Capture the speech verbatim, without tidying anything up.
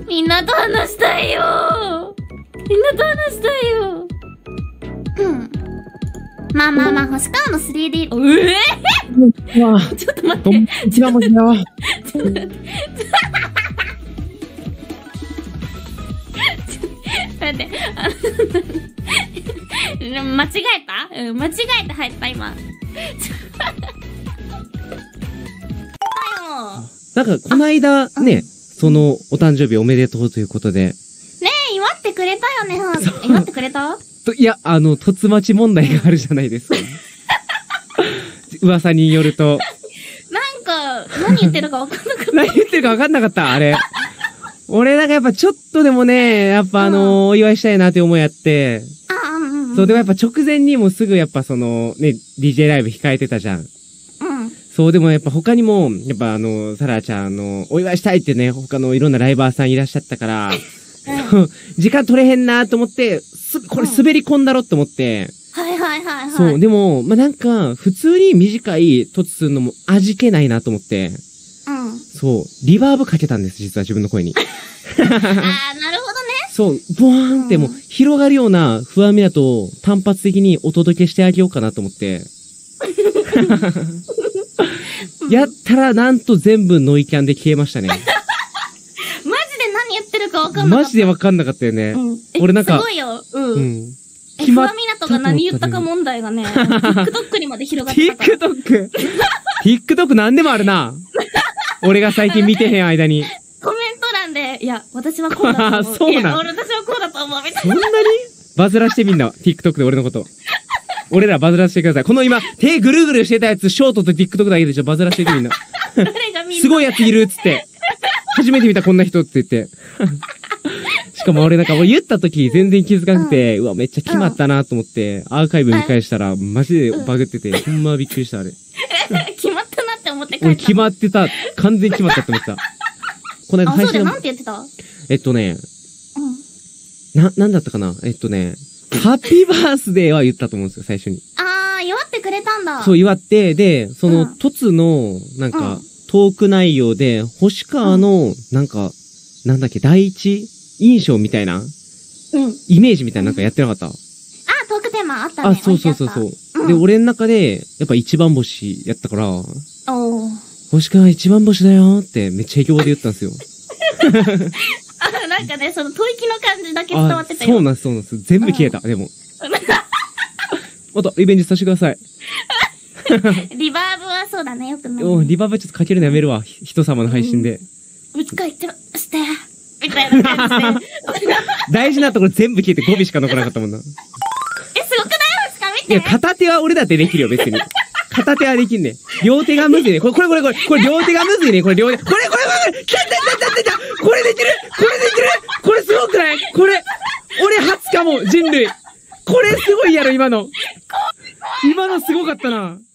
みんなと話したいよ。みんなと話したいよ。うん。まあまあまあ、星川の スリーディー、ええー、ちょっと待って。 ちょっと待って。ちょっと待って。 待って、あの、間違えた？うん、間違えて入った、今。 なんか、こないだね、その、お誕生日おめでとうということで。 ねえ、祝ってくれたよね、祝ってくれた？ いや、あの、突待ち問題があるじゃないですか。噂によると。 なんか、何言ってるか分かんなかった。 何言ってるか分かんなかった、あれ。俺なんかやっぱちょっとでもね、やっぱあのー、お祝いしたいなって思いやって。 あ、うんうん。 そう、でもやっぱ直前にもすぐやっぱその、ね、ディージェー ライブ控えてたじゃん。 うん。 そう、でもやっぱ他にも、やっぱあの、サラちゃんの、お祝いしたいってね、他のいろんなライバーさんいらっしゃったから、うん、時間取れへんなと思って、す、これ滑り込んだろって思って。 うん、はいはいはいはい。 そう、でも、まあ、なんか、普通に短い突するのも味気ないなと思って。 うん。 そう、リバーブかけたんです、実は自分の声に。 ああ、なるほどね。 そう、ボーンってもう、広がるような不安みだと、単発的にお届けしてあげようかなと思って。やったら、なんと全部ノイキャンで消えましたね。 何言ってるか分かんなかった。 マジで分かんなかったよね。うん、俺なんか。 すごいよ。うん。うん。え、 ふわみなとが何言ったか問題がね、TikTok にまで広がってたから。 TikTok! TikTok なんでもあるな。俺が最近見てへん間に。 コメント欄で、いや、私はこうだと思う。 そうなん。 私はこうだと思う、みたいな。そんなにバズらしてみんな。TikTok で俺のこと。俺らバズらしてください。この今、手ぐるぐるしてたやつ、ショートと TikTok だけでしょ。バズらしててみんな。 誰がみんな。 すごいやついるっつって。初めて見たこんな人って言って。しかも俺なんか俺言った時全然気づかなくて、うん、うわ、めっちゃ決まったなと思って、アーカイブ見返したら、マジでバグってて、ほんまびっくりした、あれ。 決まったなって思って帰った。 俺決まってた。完全に決まったって思った。この間配信。あ、そうだよ、なんて言ってた？ えっとね、 うん。 な、なんだったかなえっとね、ハッピーバースデーは言ったと思うんですよ、最初に。 あー、祝ってくれたんだ。 そう、祝って、で、その、トツの、なんか、うんトーク内容で、星川の、なんか、なんだっけ、第一印象みたいな、うん、イメージみたいななんかやってなかった？あ、 トークテーマあったね。 あ、そうそうそうそう。うん、で、俺の中で、やっぱ一番星やったから、お星川一番星だよって、めっちゃ英語で言ったんですよ。 あ、なんかね、その吐息の感じだけ伝わってたよ。 そうなんです、そうなんです。全部消えた、うん、でも。また、リベンジさせてください。 リバーブはそうだね、よくない、ね。 おリバーブちょっとかけるのやめるわ。人様の配信で。 うちから言ってまして、みたいな感じで。 大事なところ全部消えて語尾しか残らなかったもんな。え、すごくない？星川見て。 いや、片手は俺だってできるよ、別に。片手はできんね。両手がむずいね。これ、これ、これ、これ、これ両手がむずいね。これ両手。これ、これ、これ、来た来た来た来た来たこれできるこれできるこれすごくないこれ、俺初かも、人類。これすごいやろ、今の。今のすごかったな。